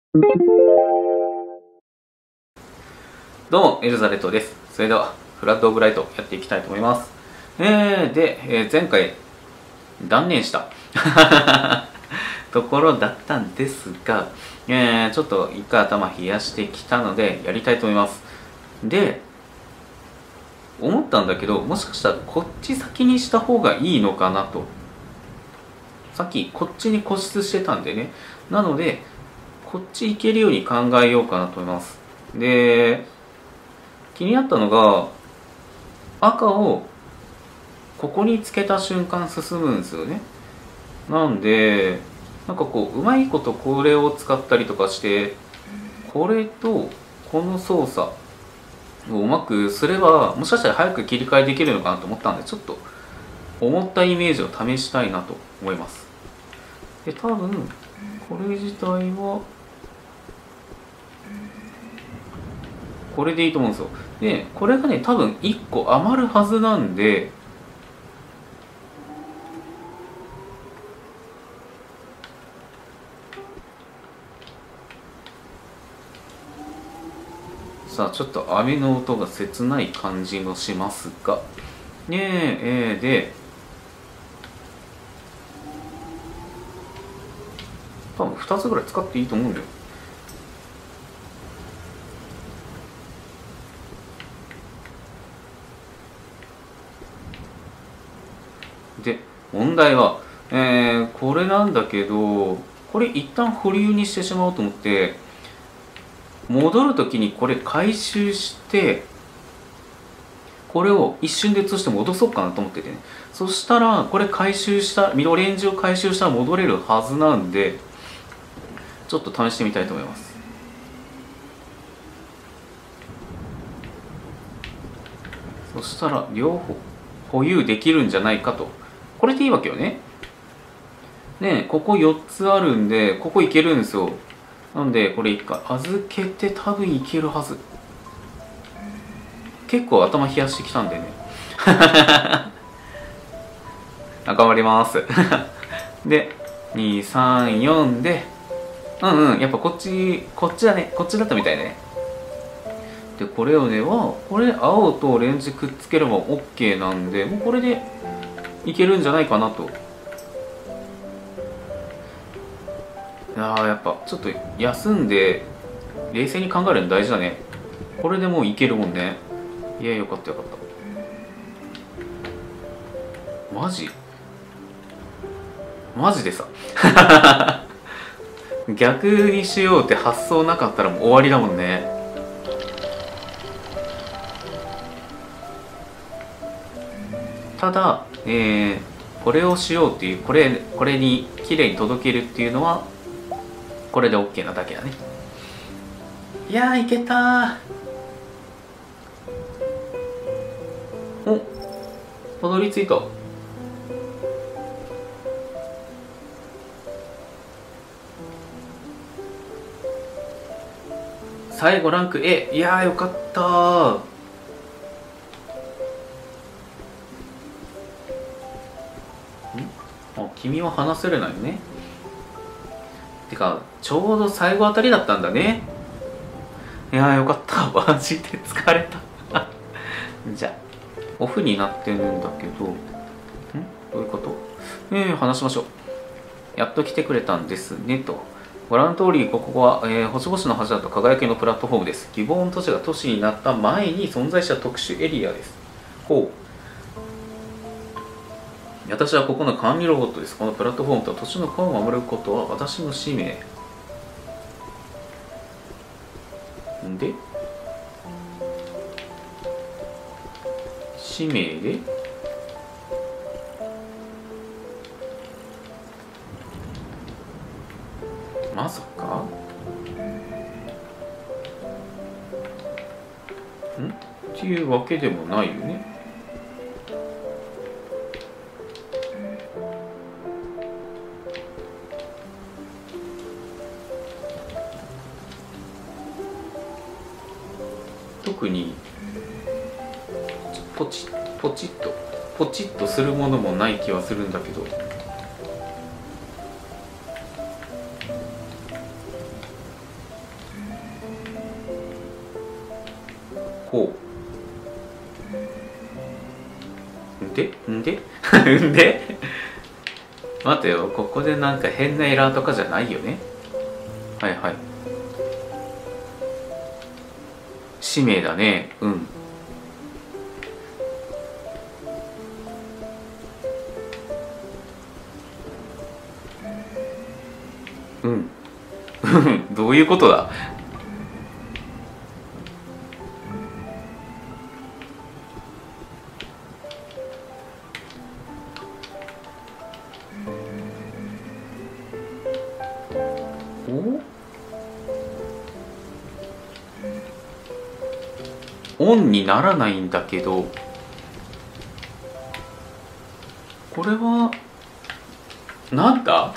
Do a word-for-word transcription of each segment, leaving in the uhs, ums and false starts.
どうも、エルザレットです。それでは、フラッド・オブ・ライトやっていきたいと思います。えー、で、えー前回、断念したところだったんですが、えーちょっと一回頭冷やしてきたので、やりたいと思います。で、思ったんだけど、もしかしたらこっち先にした方がいいのかなと。さっきこっちに固執してたんでね。なので、こっち行けるように考えようかなと思います。で、気になったのが、赤をここにつけた瞬間進むんですよね。なんで、なんかこう、うまいことこれを使ったりとかして、これとこの操作をうまくすれば、もしかしたら早く切り替えできるのかなと思ったんで、ちょっと思ったイメージを試したいなと思います。で、多分、これ自体は、これでいいと思うんですよ。で、これがね、多分いっこ余るはずなんで、さあ、ちょっと雨の音が切ない感じもしますが、ねえ、えー、で、多分ふたつぐらい使っていいと思うんだよ。で、問題は、えー、これなんだけど、これ一旦保留にしてしまおうと思って、戻るときにこれ回収して、これを一瞬で移して戻そうかなと思っててね。そしたら、これ回収した、ミドレンジを回収したら戻れるはずなんで、ちょっと試してみたいと思います。そしたら、両方保有できるんじゃないかと。これでいいわけよね。ねえ、ここよっつあるんで、ここいけるんですよ。なんで、これ一回預けて多分いけるはず。結構頭冷やしてきたんでね。頑張ります。で、に、さん、よんで、うんうん、やっぱこっち、こっちだね。こっちだったみたいね。で、これをね、は、これ青とオレンジくっつければ OK なんで、もうこれでいけるんじゃないかなと。いやー、やっぱちょっと休んで冷静に考えるの大事だね。これでもういけるもんね。いや、よかったよかった。マジマジでさ。逆にしようって発想なかったらもう終わりだもんね。ただ、えー、これをしようっていう、これ、これに綺麗に届けるっていうのは、これで OK なだけだね。いやー、いけたー。お、たどり着いた。最後ランク エー。いやー、よかったー。んあ、君は話せれないよね。てか、ちょうど最後あたりだったんだね。いやー、よかった。マジで疲れた。じゃあ、オフになってるんだけど、んどういうこと？えー、話しましょう。やっと来てくれたんですね、と。ご覧の通り、ここは、えー、星々の柱と輝きのプラットフォームです。ギボーン都市が都市になった前に存在した特殊エリアです。ほう。私はここの管理ロボットです。このプラットフォームと都市の子を守ることは私の使命。んで使命でまさかんっていうわけでもないよね。特にポチッポチッとポチッとするものもない気はするんだけど。 ほうんでんでんで待てよ、ここでなんか変なエラーとかじゃないよね。はいはい、使命だね。うんうんどういうことだ。おオンにならないんだけど、これはなんだ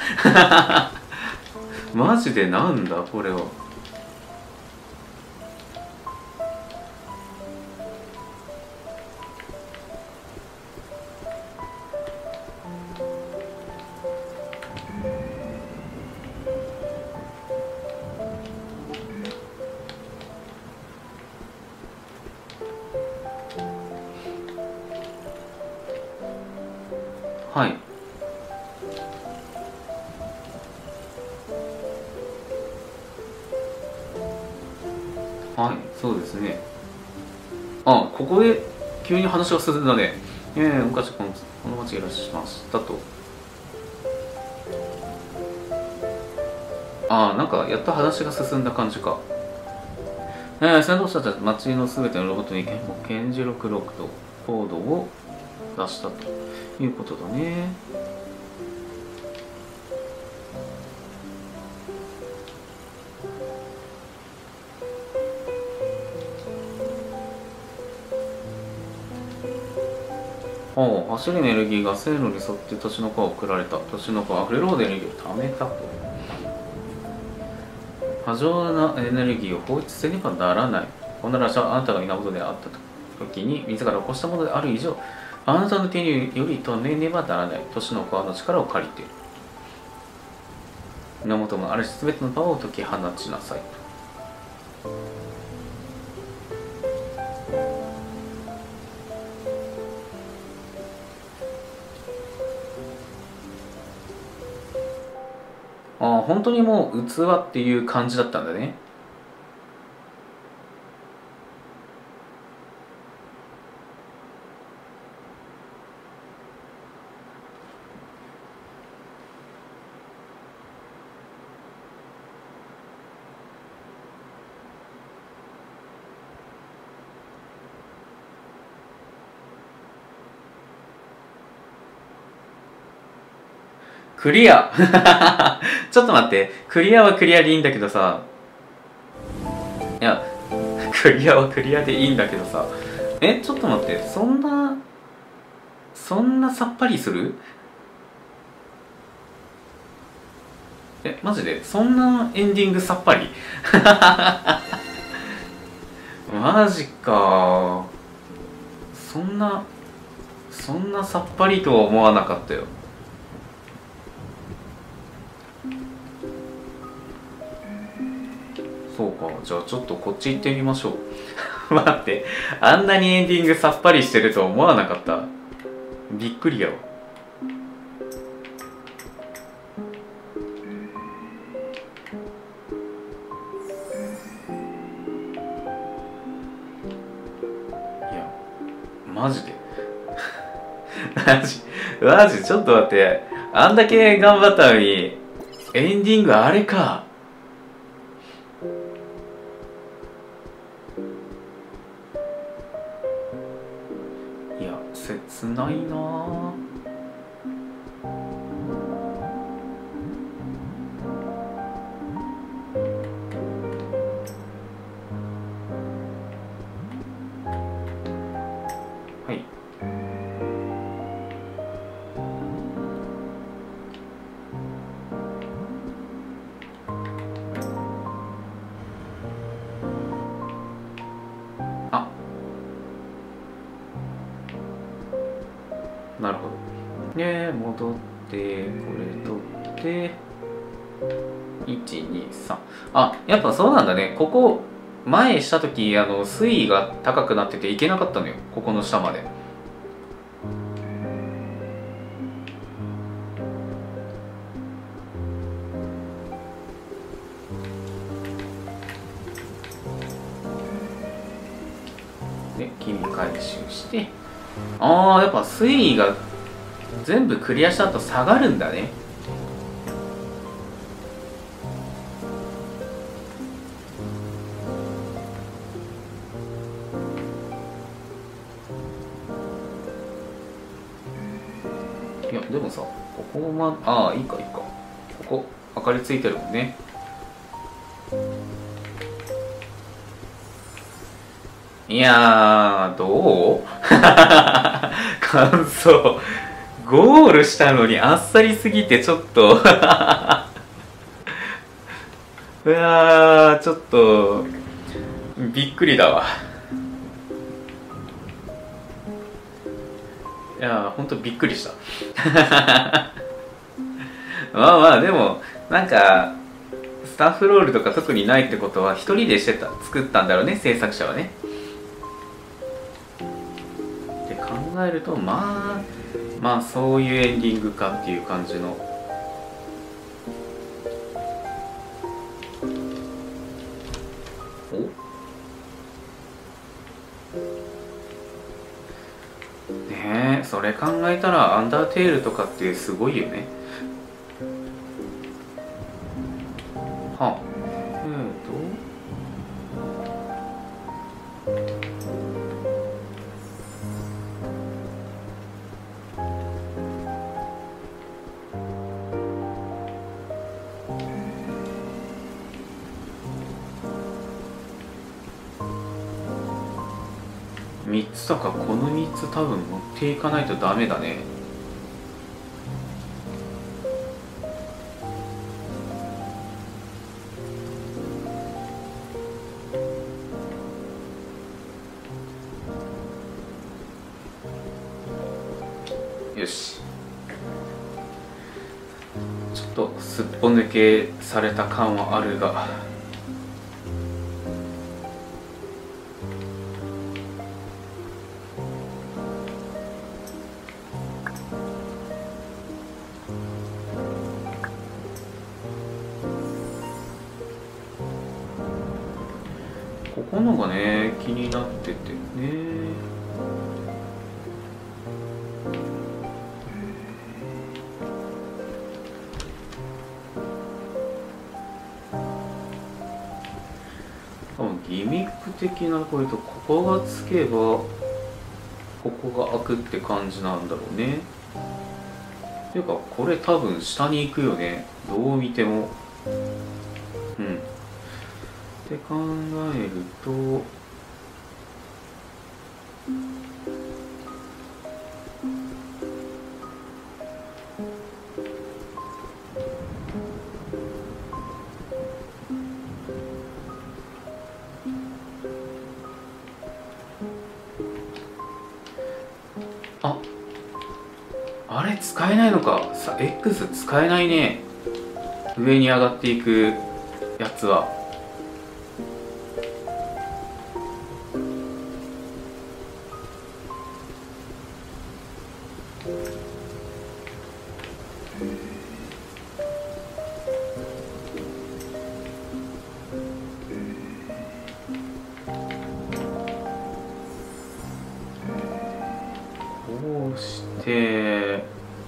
マジでなんだこれは。はい、はい、そうですね。あ、ここで急に話が進んだね。ええ、昔このこの町にいらっしゃいましたと。ああ、なんかやっと話が進んだ感じか。えー、先導者たち町のすべてのロボットに検事録ロックとコードを出したということだね。おう、走るエネルギーが線路に沿って土地の川を送られた。土地の川は溢れるほどエネルギーを貯めたと。過剰なエネルギーを放出せねばならない。こんならしはあなたが源であった時に自ら起こしたものである以上、あなたの手により止めねばならない。都市の川の力を借りて源のあるすべてのパワーを解き放ちなさい。ああ、本当にもう器っていう感じだったんだね。クリアちょっと待って、クリアはクリアでいいんだけどさ、いやクリアはクリアでいいんだけどさ、え、ちょっと待って、そんなそんなさっぱりする？え、マジでそんなエンディングさっぱりマジか。そんなそんなさっぱりとは思わなかったよ。そうか、じゃあちょっとこっち行ってみましょう待って、あんなにエンディングさっぱりしてるとは思わなかった。びっくりやわ。いやマジでマジマジちょっと待って、あんだけ頑張ったのにエンディングあれか。いや切ないなぁ。はい、あ、なるほど。で戻ってこれ取っていちにさん。あ、やっぱそうなんだね。ここ前した時あの水位が高くなってて行けなかったのよ、ここの下まで。で君回収して、ああやっぱ水位が全部クリアした後下がるんだね。いやでもさ、ここもまああいいかいいか、ここ明かりついてるもんね。いやーどう感想、ゴールしたのにあっさりすぎてちょっとうわーちょっとびっくりだわ。いやーほんとびっくりしたまあまあでもなんかスタッフロールとか特にないってことは一人でしてた作ったんだろうね、制作者はね。って考えるとまあまあそういうエンディングかっていう感じの。おねえ、それ考えたらアンダーテールとかってすごいよね。はあ、えーとみっつとかこのみっつ多分持っていかないとダメだね。よし、ちょっとすっぽ抜けされた感はあるが、ここのがね気になっててね。多分ギミック的なこれとここがつけばここが開くって感じなんだろうね。っていうかこれ多分下に行くよね、どう見ても。うんって考えるとああれ使えないのかさ。 X 使えないね、上に上がっていくやつは。こうして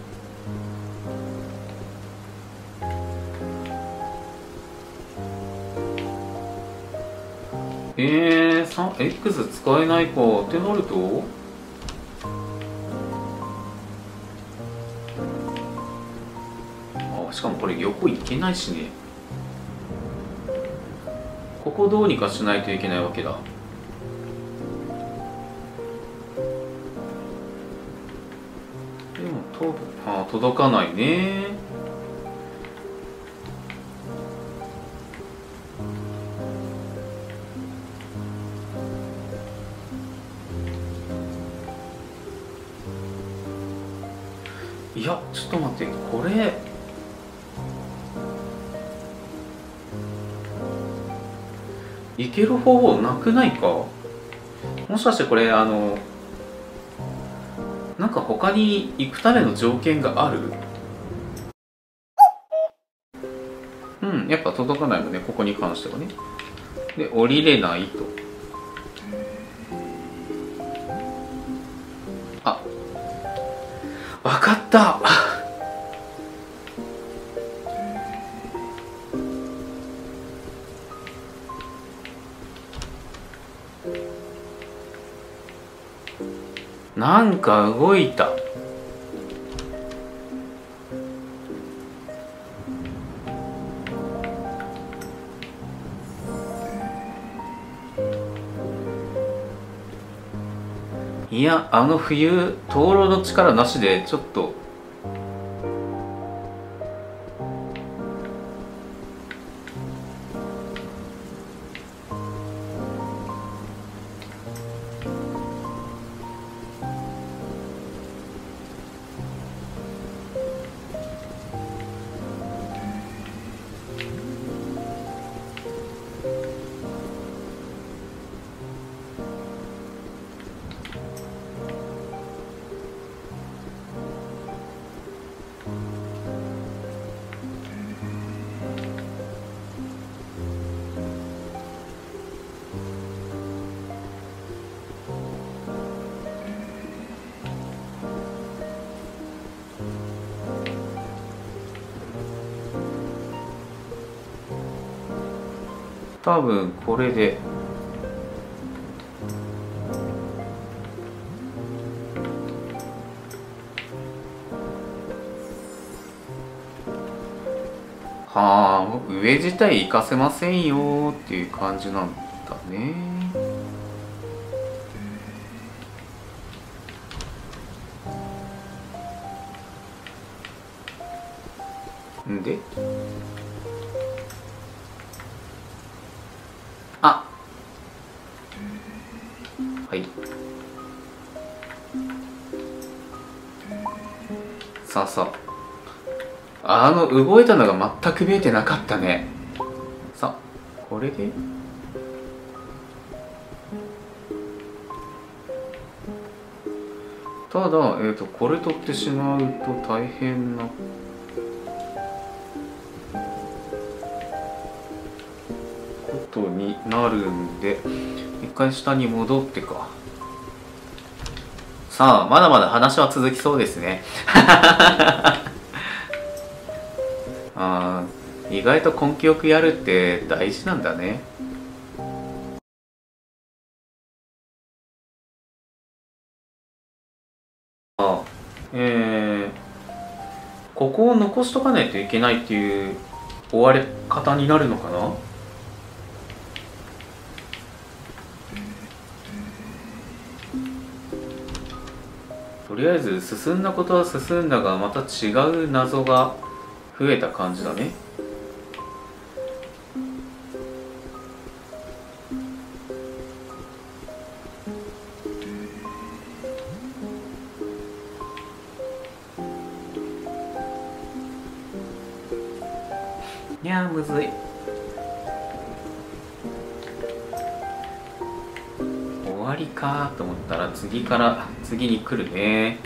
えー、さ X 使えないかってなると、あしかもこれ横行けないしね。ここどうにかしないといけないわけだ。でもとあ届かないね。いやちょっと待って、これ行ける方法なくないか。もしかしてこれあのなんか他に行くための条件がある。うん、やっぱ届かないもんね、ここに関してはね。で降りれないと。あ、わかった。なんか動いた。いや、あの冬灯籠の力なしでちょっと多分これではあ、上自体行かせませんよっていう感じなんだね。んであ、はい、さあさあ、あの動いたのが全く見えてなかったね。さあこれでただ、えーと、これ取ってしまうと大変なことになるんで、一回下に戻ってか。さあまだまだ話は続きそうですね。あー、意外と根気よくやるって大事なんだね。あ、えー、ここを残しとかないといけないっていう終わり方になるのかな。とりあえず進んだことは進んだが、また違う謎が増えた感じだね。いやーむずい。終わりかと思ったら次から次に来るね。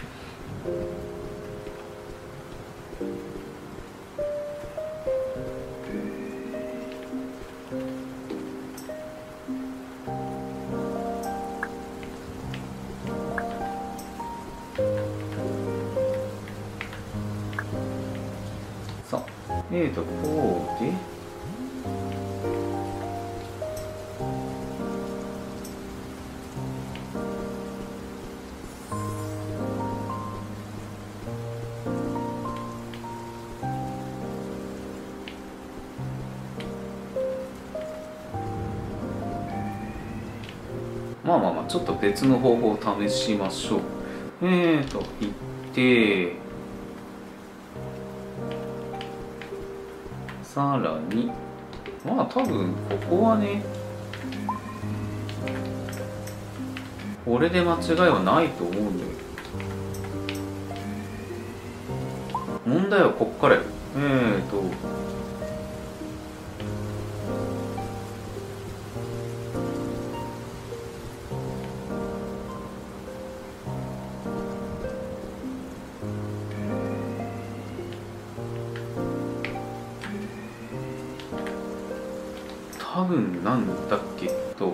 さあえーとこうでまあまあまあちょっと別の方法を試しましょう。えーと行ってさらにまあ多分ここはねこれで間違いはないと思うんだよ。問題はこっからよ。えーと多分なんだけど、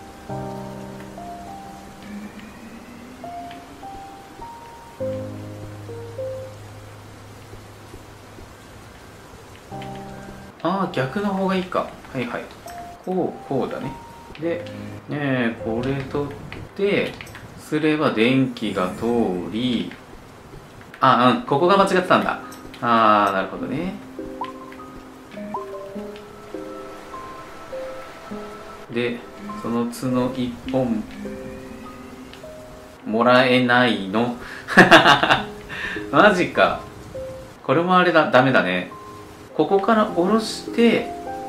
ああ逆の方がいいか。はいはい、こうこうだね。で、えー、これ取ってすれば電気が通り、あ、うん、ここが間違ってたんだ。ああなるほどね。でその角一本もらえないのマジか。これもあれだ、ダメだね。ここから下ろして、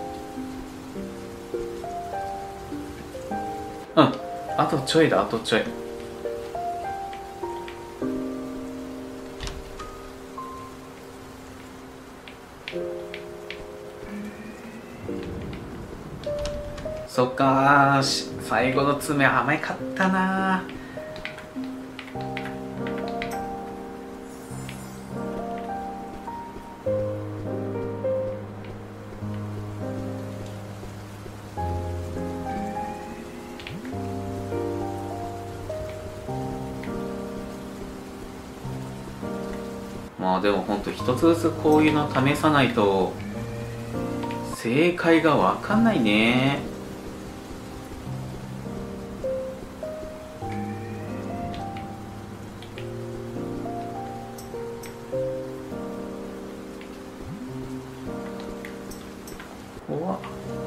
うん、あとちょいだ、あとちょい。そっかー、最後の爪甘かったなー。まあでもほんと一つずつこういうの試さないと正解が分かんないね。怖っ。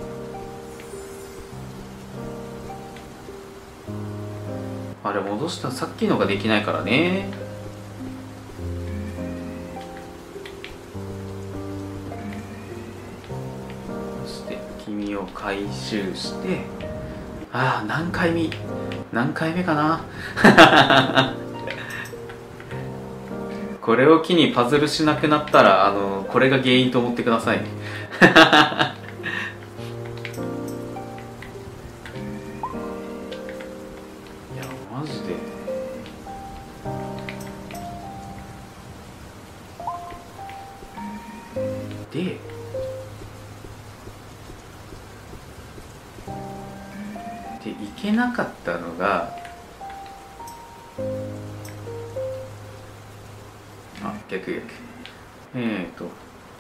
あれ戻したさっきのができないからね。君を回収して、ああ何回目何回目かなこれを機にパズルしなくなったら、あのこれが原因と思ってくださいねいやマジでででいけなかったのが、あ逆逆えっ、ー、と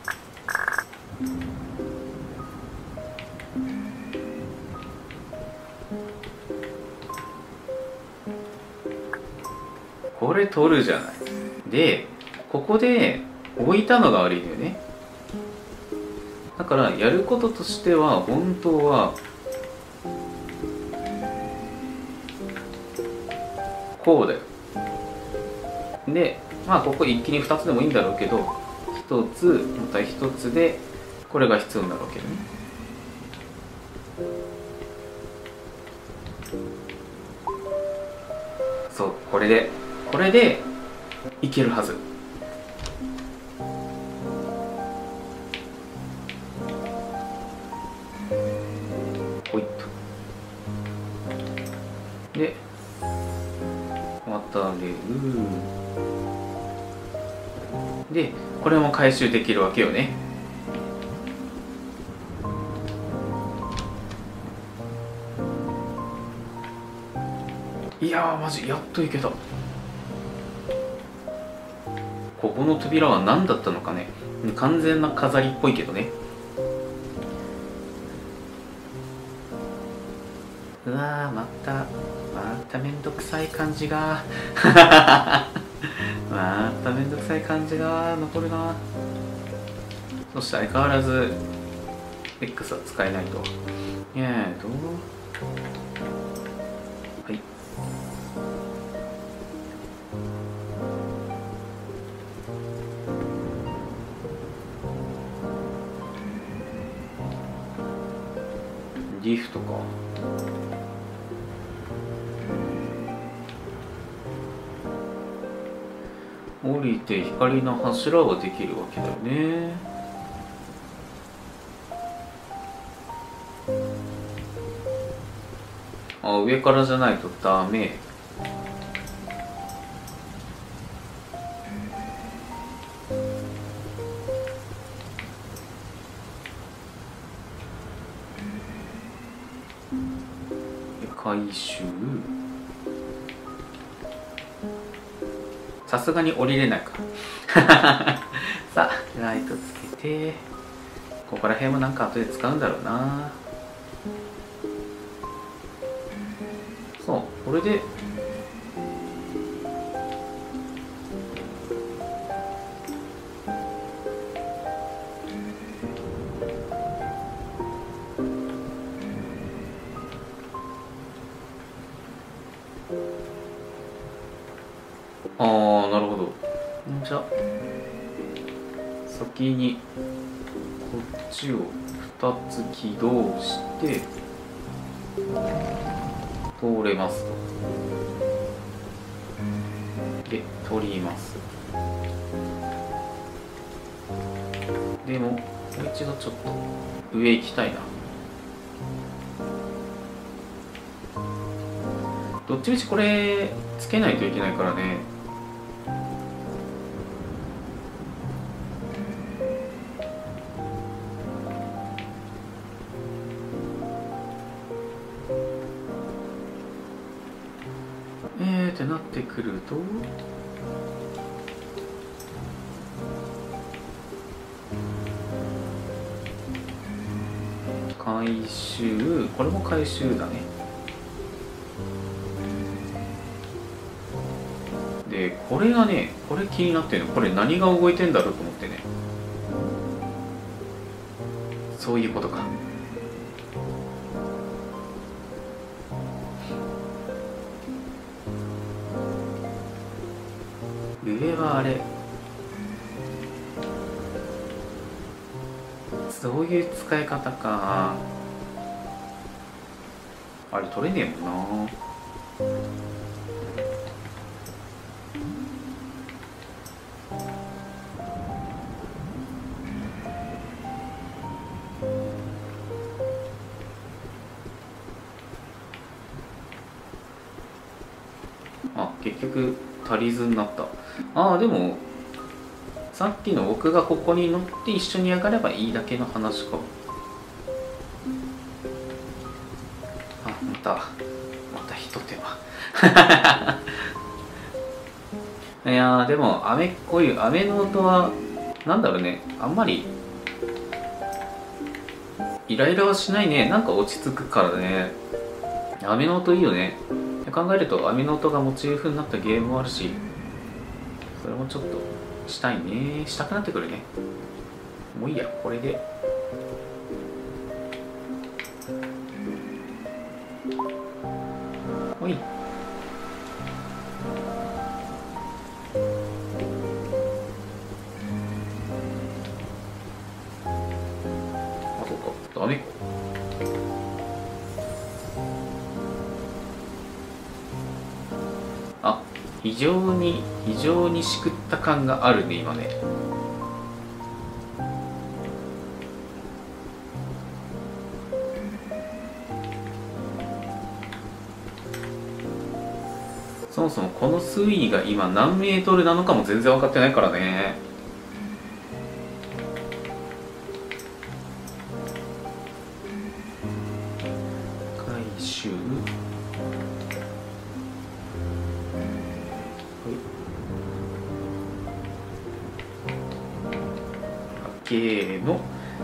これ取るじゃない。でここで置いたのが悪いんだよね。だからやることとしては本当はこうだよ。でまあここ一気にふたつでもいいんだろうけど、ひとつまたひとつでこれが必要になるわけだね。そうこれでこれでいけるはず。ほいっとで渡れる。でこれも回収できるわけよね。いやーマジやっといけた。ここの扉は何だったのかね。完全な飾りっぽいけどね。うわーまたまためんどくさい感じがまためんどくさい感じが残るな。そして相変わらず X は使えないと。えーとはいリフトか。降りて光の柱はできるわけだよね。あ、上からじゃないとダメ。 回収。さすがに降りれないからさあライトつけて、ここら辺もなんか後で使うんだろうな。そう、これでああ、なるほど。じゃあ先にこっちをふたつ起動して通れますと。で取ります。でももう一度ちょっと上行きたいな。どっちみちこれつけないといけないからね。えーってなってくると、回収、これも回収だね。でこれがね、これ気になってるの。これ何が動いてんだろうと思ってね。そういうことか。上はあれ、そういう使い方か。あれ取れねえもんな。あ、結局足りずになった。ああ、でもさっきの僕がここに乗って一緒に上がればいいだけの話か。あ、またまたひと手間いやー、でも雨、こういう雨の音はなんだろうね、あんまりイライラはしないね。なんか落ち着くからね。雨の音いいよね。考えると雨の音がモチーフになったゲームもあるし、それもちょっとしたいね。したくなってくるね。もういいや、これでおい。あ、そうか、ダメか。あ、非常に非常にしくった感があるね今ね。そもそもこの水位が今何メートルなのかも全然分かってないからね。回収、ゲーの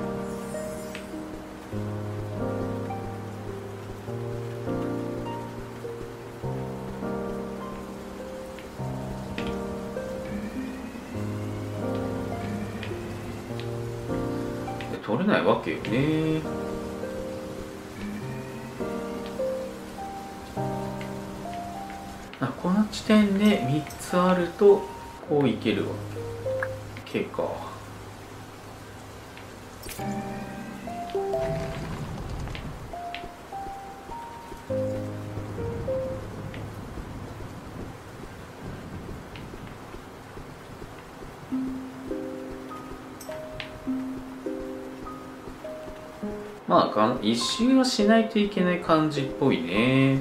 取れないわけよね。あ、この地点でみっつあるとこういけるわけか。まあ一周はしないといけない感じっぽいね。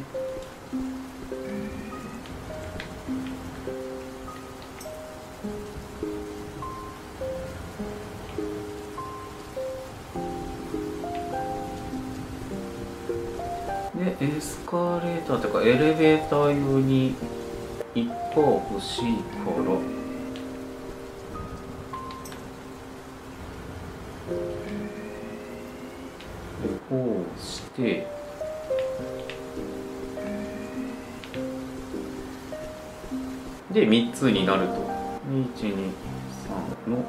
ででエスカレーターとかエレベーター用にいっぱい欲しいからこうしてでみっつになるといちにさんの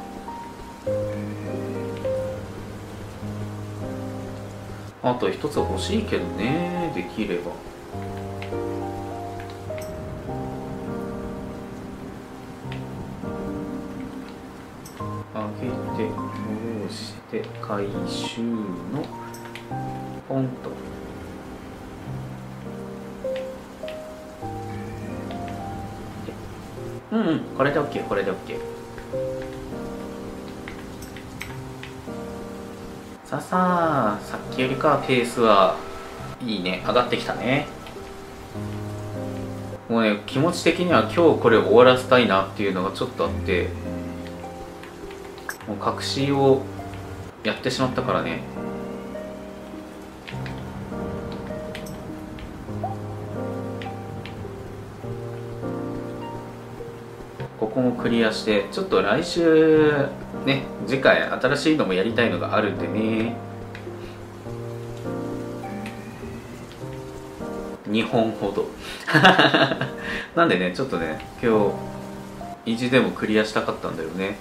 あとひとつ欲しいけどね、できれば。上げて下ろして回収のポンと。うんうん、これで OK、 これで OK。 さあさあ、さっきよりかはペースはいいね、上がってきたね。もうね、気持ち的には今日これを終わらせたいなっていうのがちょっとあって、もう隠しをやってしまったからね。ここもクリアして、ちょっと来週ね、次回新しいのもやりたいのがあるんでね。にほんほどなんでね、ちょっとね、今日意地でもクリアしたかったんだよね。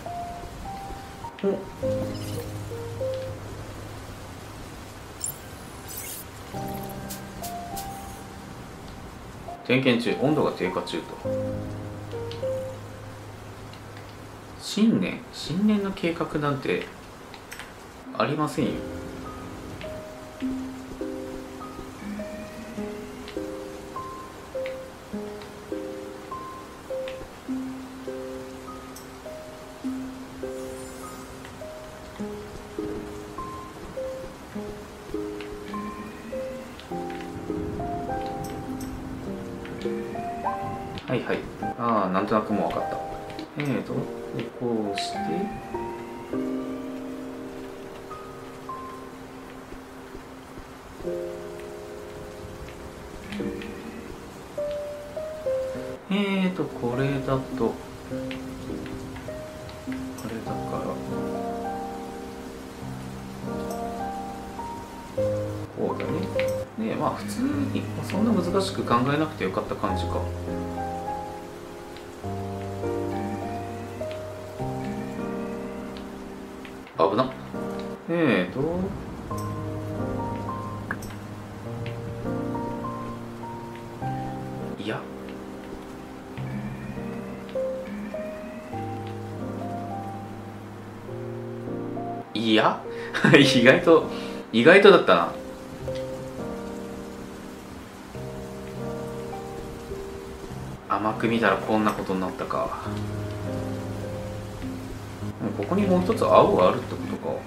点検中、温度が低下中と。新年新年の計画なんてありませんよ。はいはい、ああ、なんとなくもう分かった。えーとこうしてえーとこれだとこれだからこうだね。ね、まあ普通にそんな難しく考えなくてよかった感じか。危なっ。えーといやいや意外と意外とだったな。甘く見たらこんなことになったか。ここにもう一つ青があるってことか。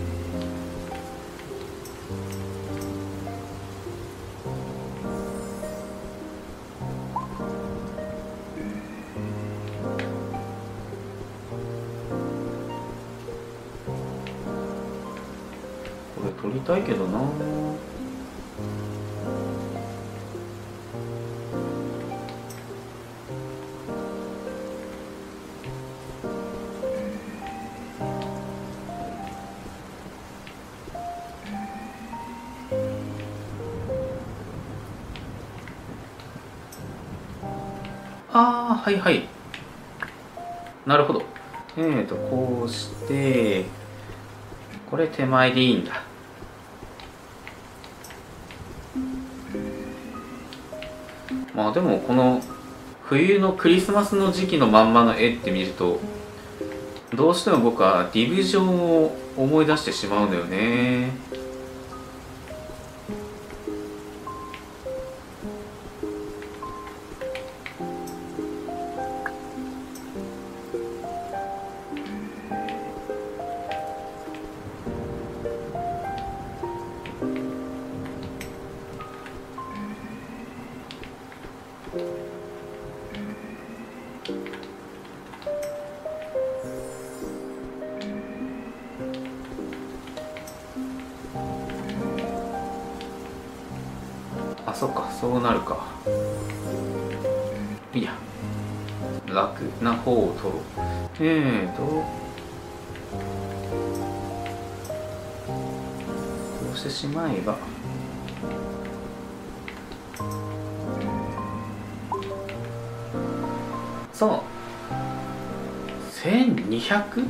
これ取りたいけどな。ああ、はいはい。なるほど。えーと、こうして、これ手前でいいんだ。まあでも、この冬のクリスマスの時期のまんまの絵って見ると、どうしても僕はディビジョンを思い出してしまうんだよね。 そっか、そうなるか。いいや、楽な方を取ろう。えーとこうしてしまえばそう せんにひゃく？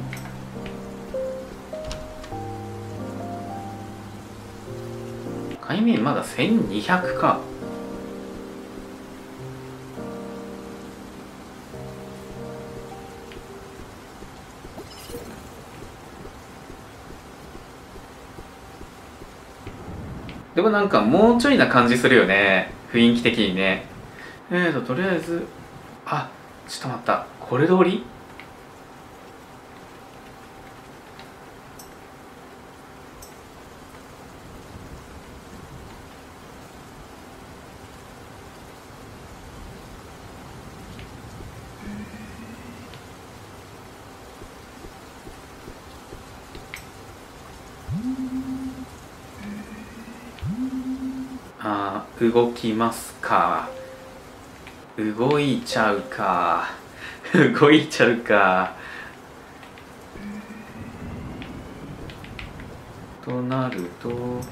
海面まだせんにひゃくか。でもなんかもうちょいな感じするよね、雰囲気的にね。えーととりあえず、あ、ちょっと待った、これ通り？あー、動きますか。動いちゃうか。動いちゃうか。となると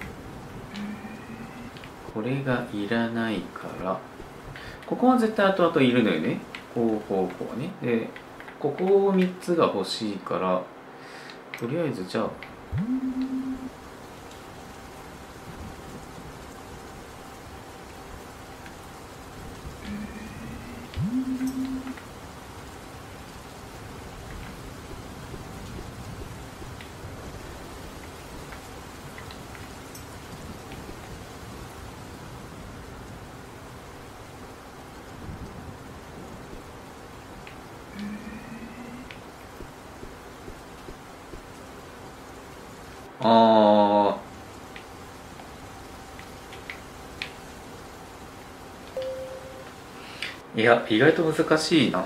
これがいらないから、ここは絶対後々いるのよね。こうこうこうね。でここみっつが欲しいから、とりあえずじゃああーいや意外と難しいな。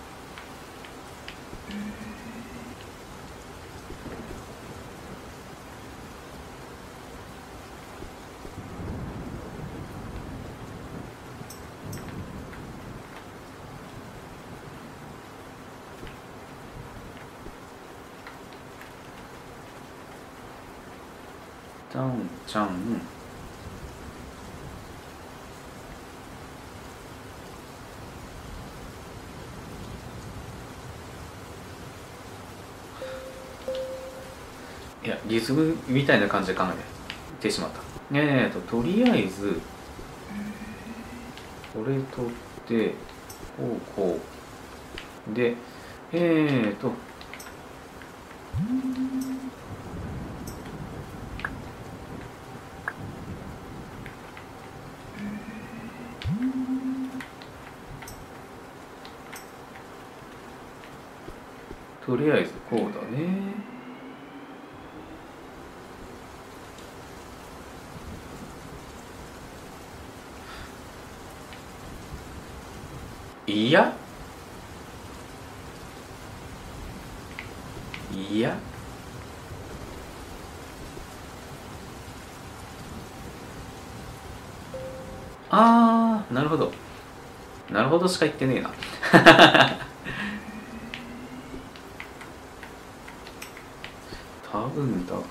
ダウンちゃん、いやリズムみたいな感じで考えてしまった。えーととりあえずこれ取ってこうこうで、えーととりあえずこうだね。いやいやあー、なるほどなるほどしか言ってねえな。多分だが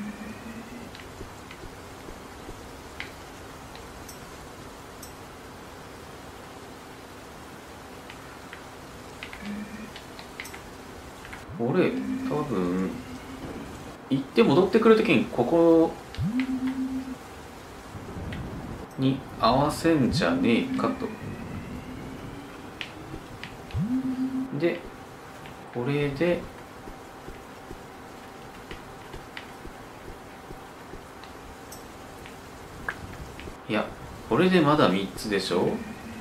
俺多分行って戻ってくるときにここに合わせんじゃねえかと。でこれでいやこれでまだみっつでしょ。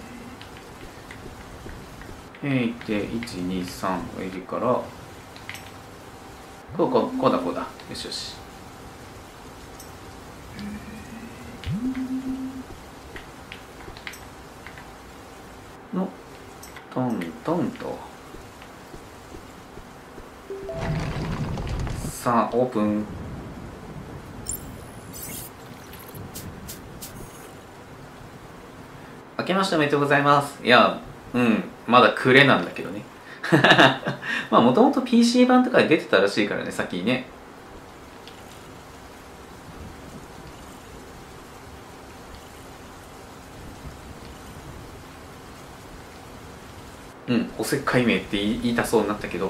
えー、いっていちにさんがいるからこうこうこうだこうだ、よしよし。のトントンとさあオープン。 けましておめでとうございます。いや、うん、まだ暮れなんだけどね。まあ、もともと ピーシー 版とかで出てたらしいからね、先にね。うん、おせっかい名って言いたそうになったけど。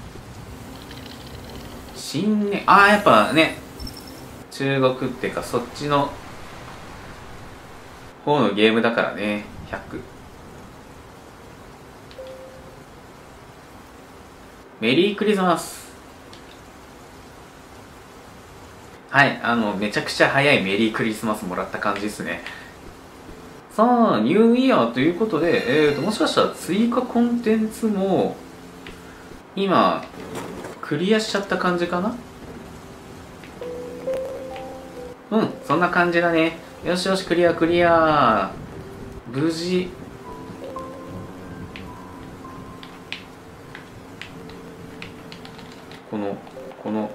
新年、ああ、やっぱね、中国っていうか、そっちの方のゲームだからね、ひゃく。メリークリスマス。はい、あの、めちゃくちゃ早いメリークリスマスもらった感じですね。さあ、ニューイヤーということで、えーと、もしかしたら追加コンテンツも、今、クリアしちゃった感じかな？うん、そんな感じだね。よしよし、クリアクリア。無事。この、この、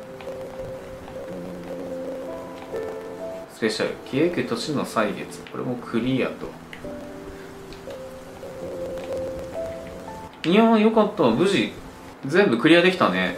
スペシャル、消えゆく年の歳月。これもクリアと。いやー、よかった。無事、全部クリアできたね。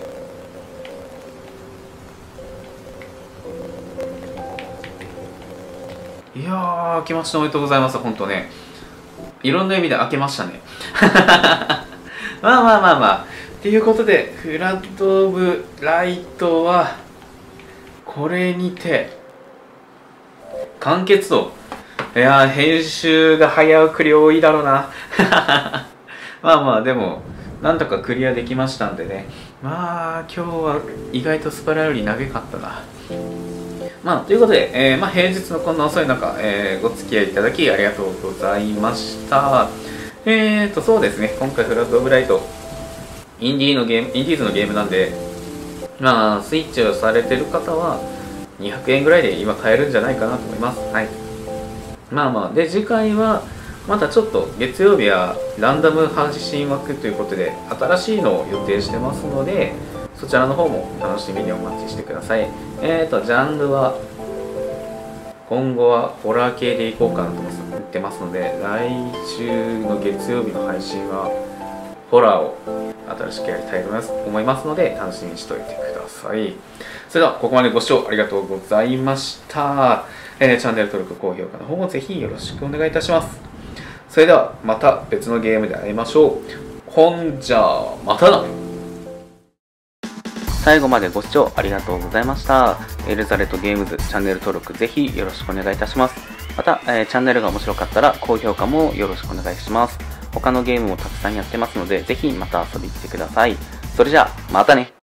いやー、明けましておめでとうございます。ほんとね。いろんな意味で明けましたね。まあまあまあまあ。ということで、フラッド・オブ・ライトは、これにて、完結と。いやー、編集が早送り多いだろうな。まあまあ、でも、なんとかクリアできましたんでね。まあ、今日は意外とスパラより長かったな。まあ、ということで、えー、まあ、平日のこんな遅い中、えー、ご付き合いいただきありがとうございました。えーと、そうですね、今回フラッド・オブ・ライト、インディーのゲーム、インディーズのゲームなんで、まあ、スイッチをされてる方は、にひゃくえんぐらいで今買えるんじゃないかなと思います。はい。まあまあ、で、次回は、またちょっと月曜日はランダム配信枠ということで、新しいのを予定してますので、そちらの方も楽しみにお待ちしてください。えーと、ジャンルは、今後はホラー系でいこうかなと思ってますので、来週の月曜日の配信は、ホラーを新しくやりたいと思いますので、楽しみにしておいてください。それでは、ここまでご視聴ありがとうございました。えー、チャンネル登録、高評価の方もぜひよろしくお願いいたします。それでは、また別のゲームで会いましょう。ほんじゃあ、またな。最後までご視聴ありがとうございました。エルザレットゲームズチャンネル登録ぜひよろしくお願いいたします。また、えー、チャンネルが面白かったら高評価もよろしくお願いします。他のゲームもたくさんやってますので、ぜひまた遊びに来てください。それじゃあ、またね。